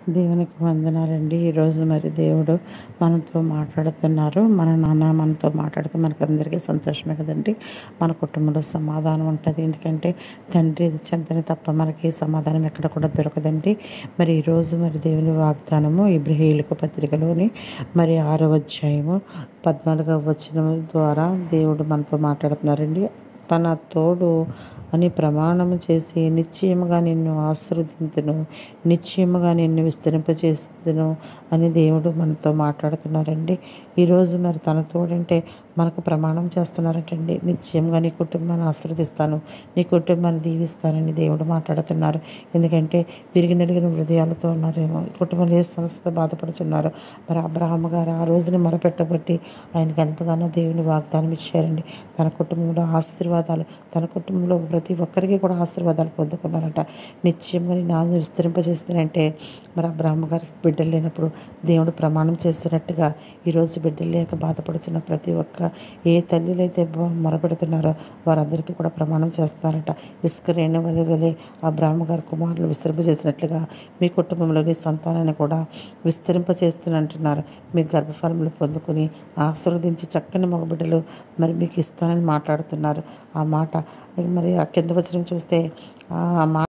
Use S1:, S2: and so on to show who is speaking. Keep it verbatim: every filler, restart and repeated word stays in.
S1: దేవునికి వందనాలండి. ఈరోజు మరి దేవుడు మనతో మాట్లాడుతున్నారు. మన నాన్న మనతో మాట్లాడితే మనకందరికీ సంతోషమే కదండి. మన కుటుంబంలో సమాధానం ఉంటుంది. ఎందుకంటే తండ్రి చెంతని తప్ప మనకి సమాధానం ఎక్కడ కూడా దొరకదండి. మరి ఈరోజు మరి దేవుని వాగ్దానము ఇబ్రాహీయులకు పత్రికలోని మరి ఆరో అధ్యాయము పద్నాలుగవ వచనం ద్వారా దేవుడు మనతో మాట్లాడుతున్నారండి. తన తోడు అని ప్రమాణము చేసి నిశ్చయముగా నిన్ను ఆశీర్వదింతును, నిశ్చయముగా నిన్ను విస్తరింపచేస్తును అని దేవుడు మనతో మాట్లాడుతున్నారండి. ఈరోజు మరి తన తోడంటే మనకు ప్రమాణం చేస్తున్నారటండి. నిశ్చయంగా నీ కుటుంబాన్ని ఆశీర్వదిస్తాను, నీ కుటుంబాన్ని దీవిస్తానని దేవుడు మాట్లాడుతున్నారు. ఎందుకంటే విరిగి నలిగిన హృదయాలతో ఉన్నారేమో, కుటుంబంలో ఏ సమస్యతో బాధపడుతున్నారు. మరి అబ్రహాము గారు ఆ రోజుని మొరపెట్టబట్టి ఆయనకు ఎంతగానో దేవుని వాగ్దానం ఇచ్చారండి. తన కుటుంబంలో ఆశీర్వాదాలు, తన కుటుంబంలో ప్రతి ఒక్కరికి కూడా ఆశీర్వాదాలు పొందుకున్నారట. నిశ్చయంగా నేను ఆశ విస్తరింపజేస్తానంటే మరి అబ్రహాము గారికి బిడ్డలు లేనప్పుడు దేవుడు ప్రమాణం చేసినట్టుగా ఈరోజు బిడ్డలు లేక బాధపడుతున్న ప్రతి ఒక్క ఏ తల్లులైతే మొరపెడుతున్నారో వారందరికీ కూడా ప్రమాణం చేస్తున్నారట. ఇసుక రేణు వలె వలె అబ్రహాము గారి కుమారులు విస్తరింపజేసినట్లుగా మీ కుటుంబంలోని సంతానాన్ని కూడా విస్తరింపచేస్తున్నంటున్నారు. మీ గర్భఫలములు పొందుకుని ఆశీర్వదించి చక్కని మగబిడ్డలు మరి మీకు ఇస్తానని మాట్లాడుతున్నారు. ఆ మాట మరి ఆ కింద వచనం చూస్తే ఆ మాట